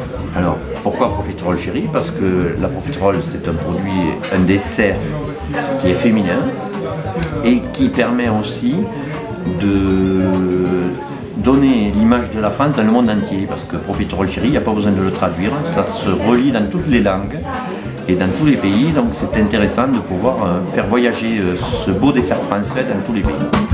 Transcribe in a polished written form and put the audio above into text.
Alors, pourquoi profiterole chéri? Parce que la profiterole, c'est un produit, un dessert qui est féminin et qui permet aussi de donner l'image de la France dans le monde entier. Parce que profiterole chéri, il n'y a pas besoin de le traduire, ça se relie dans toutes les langues et dans tous les pays. Donc c'est intéressant de pouvoir faire voyager ce beau dessert français dans tous les pays.